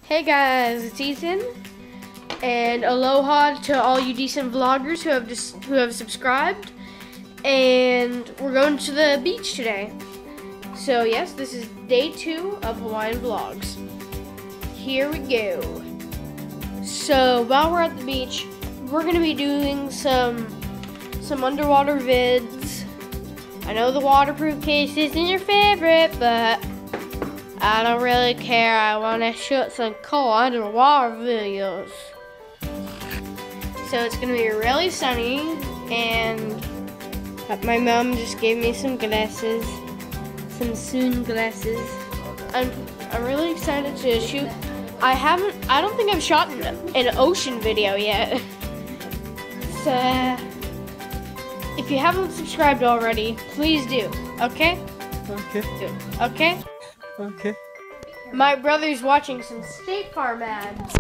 Hey guys, it's Ethan, and aloha to all you decent vloggers who have subscribed. And we're going to the beach today. So yes, this is day 2 of Hawaiian Vlogs. Here we go. So while we're at the beach, we're gonna be doing some underwater vids. I know the waterproof case isn't your favorite, but I don't really care. I want to shoot some cool underwater videos. So it's going to be really sunny, and my mom just gave me some glasses, some sunglasses. I'm really excited to shoot. I don't think I've shot an ocean video yet. So if you haven't subscribed already, please do. Okay? Okay. Okay? Okay. My brother's watching some State Farm ads.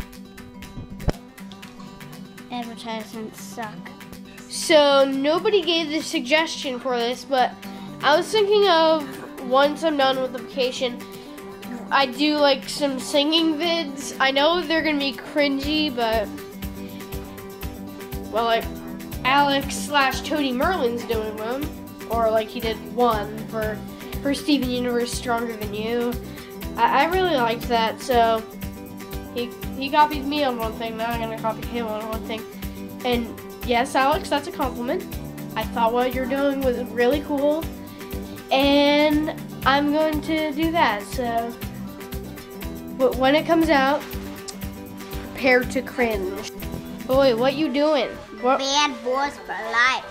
Advertisements suck. So nobody gave the suggestion for this, but I was thinking of once I'm done with the vacation, I do like some singing vids. I know they're gonna be cringy, but well, like Alex/Tony Merlin's doing one, or like he did one for Steven Universe Stronger Than You. I really liked that, so he copied me on one thing, now I'm gonna copy him on one thing. And yes, Alex, that's a compliment. I thought what you're doing was really cool, and I'm going to do that, so when it comes out, prepare to cringe. Boy, what you doing? What? Bad boys for life.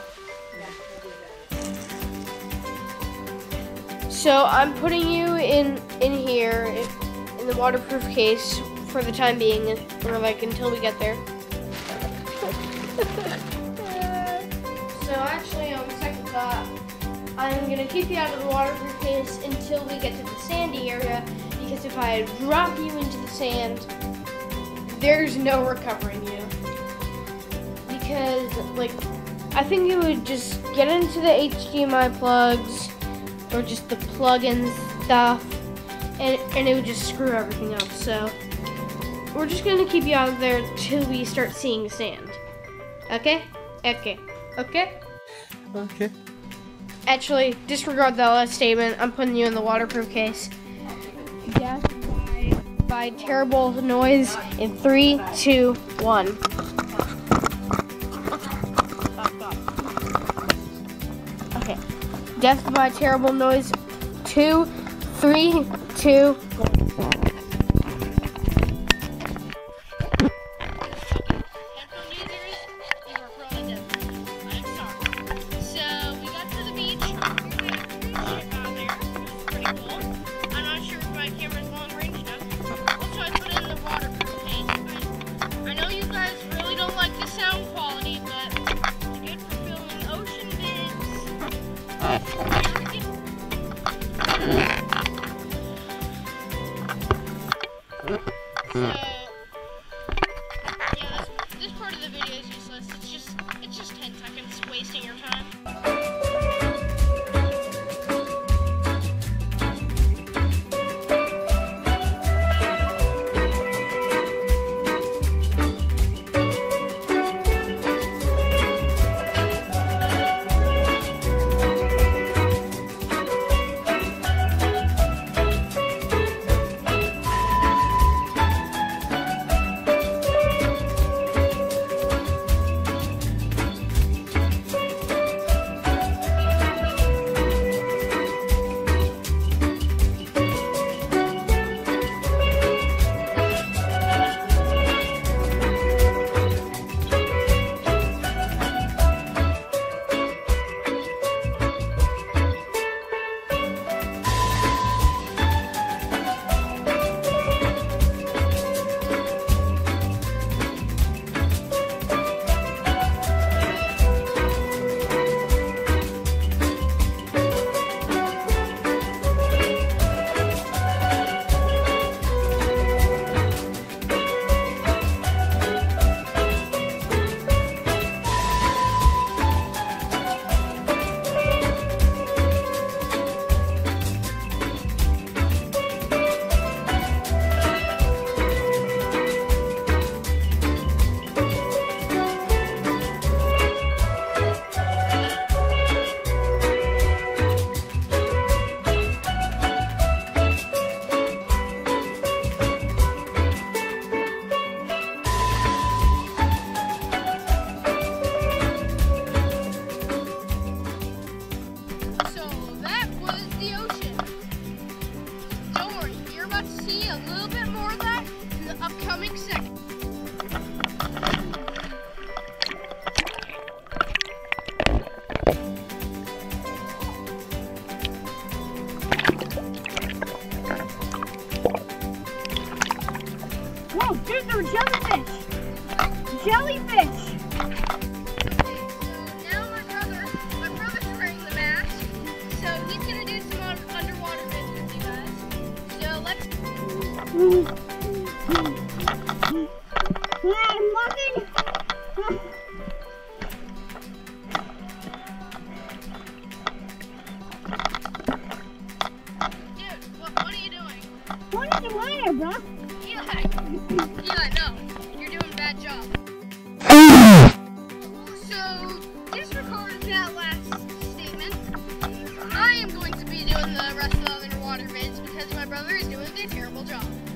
So I'm putting you in here in the waterproof case for the time being, or like until we get there. So actually, on second thought, I'm gonna keep you out of the waterproof case until we get to the sandy area, because if I drop you into the sand, there's no recovering you. Because like, I think you would just get into the HDMI plugs, or just the plug-in stuff, and it would just screw everything up. So we're just gonna keep you out of there till we start seeing sand. Okay? Okay. Okay? Okay. Actually, disregard that last statement. I'm putting you in the waterproof case. Death by terrible noise in 3, 2, 1. Okay. Death by terrible noise. 2, 3, 2, 1. So, yeah, this part of the video is useless. It's just 10 seconds wasting your time. Coming second. Whoa, dude, there were jellyfish! Jellyfish! Now my brother's wearing the mask, so he's gonna do some underwater vids with you guys. So let's. Yeah, I'm looking. Dude, what are you doing? What is the matter, bro? Eli, no, you're doing a bad job. So, disregard that last statement. I am going to be doing the rest of the underwater vids because my brother is doing a terrible job.